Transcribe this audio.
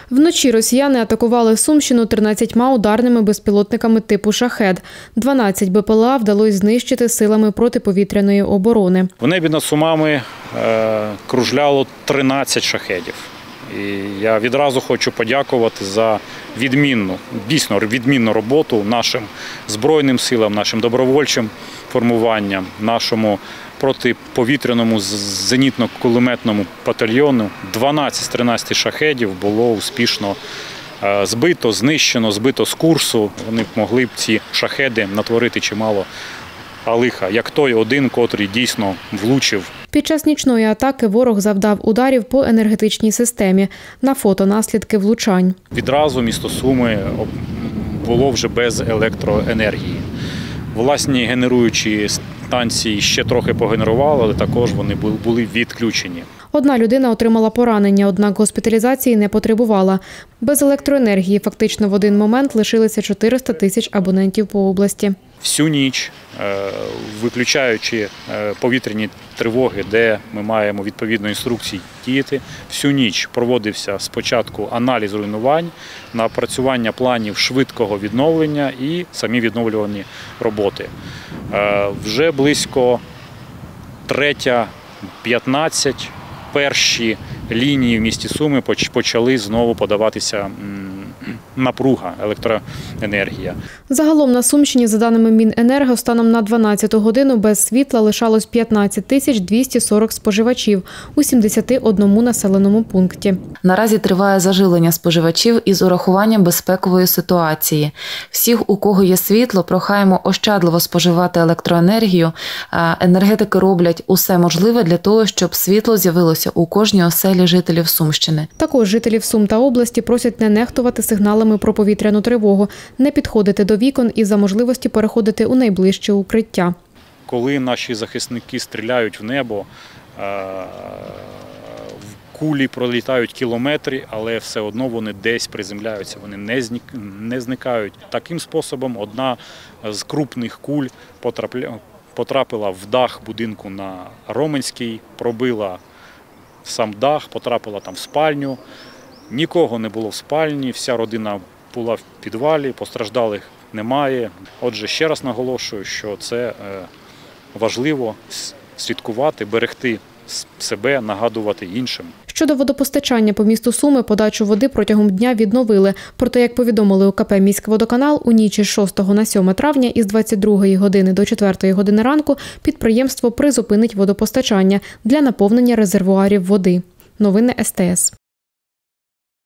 Вночі росіяни атакували Сумщину 13 ударними безпілотниками типу «Шахед». 12 БПЛА вдалося знищити силами протиповітряної оборони. В небі над Сумами кружляло 13 шахедів. І я відразу хочу подякувати за дійсно відмінну роботу нашим Збройним силам, нашим добровольчим формуванням, нашому протиповітряному зенітно-кулеметному батальйону. 12 з 13 шахедів було успішно збито, знищено, збито з курсу. Вони могли б ці шахеди натворити чимало лиха, як той один, котрий дійсно влучив. Під час нічної атаки ворог завдав ударів по енергетичній системі. На фото наслідки влучань. Відразу місто Суми було вже без електроенергії. Власні генеруючі станції ще трохи погенерували, але також вони були відключені. Одна людина отримала поранення, однак госпіталізації не потребувала. Без електроенергії фактично в один момент лишилися 400 тисяч абонентів по області. Всю ніч, виключаючи повітряні тривоги, де ми маємо відповідно інструкції діяти, всю ніч проводився спочатку аналіз руйнувань, напрацювання планів швидкого відновлення і самі відновлювані роботи. Вже близько 3:15 перші лінії в місті Суми почали знову подаватися напруга, електроенергія. Загалом на Сумщині, за даними Міненерго, станом на 12-ту годину без світла лишалось 15 240 споживачів у 71 населеному пункті. Наразі триває зажилення споживачів із урахуванням безпекової ситуації. Всіх, у кого є світло, прохаємо ощадливо споживати електроенергію. Енергетики роблять усе можливе для того, щоб світло з'явилося у кожній оселі жителів Сумщини. Також жителів Сум та області просять не нехтувати сигналами про повітряну тривогу, не підходити до вікон і за можливості переходити у найближче укриття. Коли наші захисники стріляють в небо, кулі пролітають кілометри, але все одно вони десь приземляються, вони не зникають. Таким способом одна з крупних куль потрапила в дах будинку на Роменській, пробила сам дах, потрапила там в спальню. Нікого не було в спальні, вся родина була в підвалі, постраждалих немає. Отже, ще раз наголошую, що це важливо слідкувати, берегти себе, нагадувати іншим. Щодо водопостачання по місту Суми, подачу води протягом дня відновили. Проте, як повідомили у КП «Міськводоканал», у ніч із 6 на 7 травня із 22 години до 4 години ранку підприємство призупинить водопостачання для наповнення резервуарів води. Новини СТС.